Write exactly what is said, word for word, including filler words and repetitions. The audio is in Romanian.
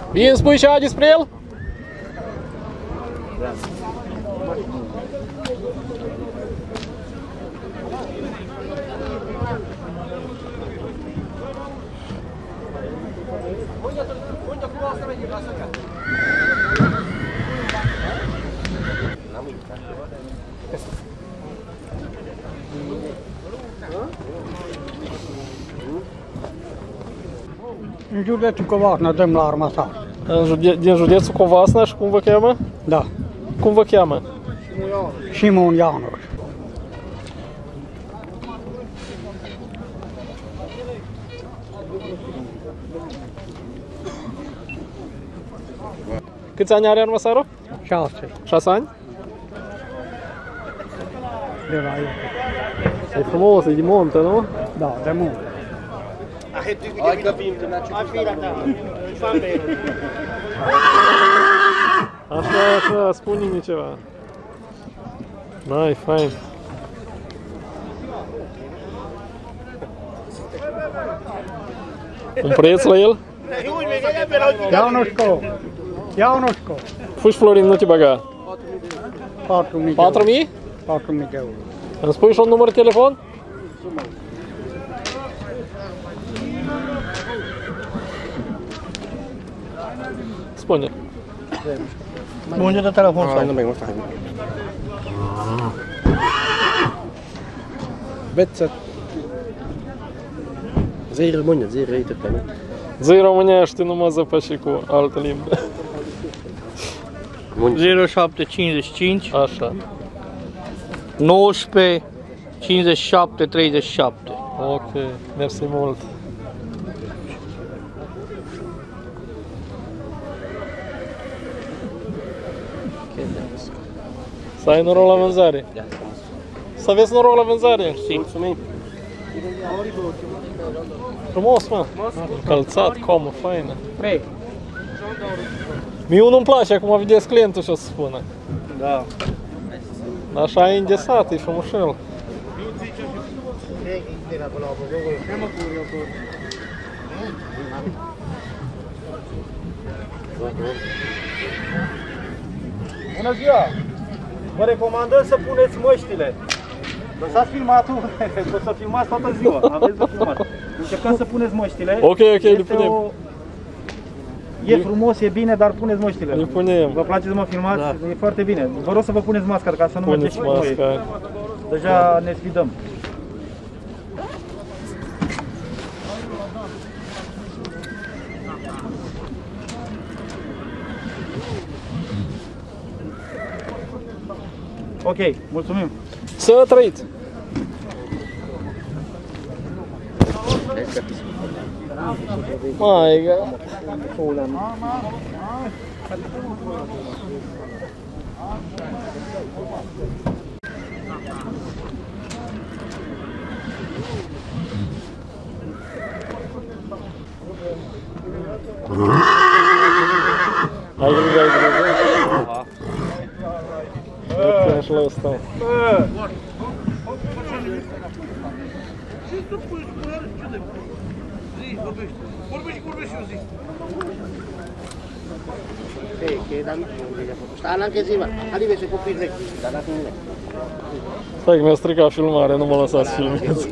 Bine, spui ceva despre el? În județul Covasna dăm la armasar. Din județul Covasna și cum vă cheamă? Da. Cum vă cheamă? Simon Ianoș. Câți ani are armasarul? Șase. Șase ani? De la el. E frumos, e de montă, nu? Da, de mult. Așa, așa, spune-mi ceva. N-ai, fain. Un preț la el? Ianoșco. Ianoșco. Fugi, Florin, nu te băga. patru mii. patru mii? patru mii de euro. Îmi spui și un număr de telefon? Spune. Unde de telefon Ah, nu mai mă fac. Beță. Zei română, zei răită pe mine. Zi românește, nu mă zăpăși cu altă limbă. zero șapte cincizeci și cinci Așa. nouăsprezece cincizeci și șapte treizeci și șapte. Ok, mersi mult. Să ai noroc la vânzare. Să aveți noroc la vânzare. Mulțumim. Frumos, mă. Calțat, comă, faină. Mie unul îmi place, acum vedeți clientul ce o să spună. Da. Așa e îndesat, e frumușel. Bună ziua! Vă recomandăm să puneți măștile. Lăsați filmatul, o să filmați toată ziua, aveți de filmat. Încercați să puneți măștile. Ok, ok, le Este punem. o... E frumos, e bine, dar puneți măștile. Le punem. Vă place să mă filmați? Da. E foarte bine. Vă rog să vă puneți masca, ca să nu Puneți mergeți și noi. masca. Deja ne sfidăm. Ok, mulțumim. Să trăiți! Mai, ai grijă, ai grijă. Uite așa la ăsta. Stai că mi-a stricat filmarea, nu mă lăsați filmez.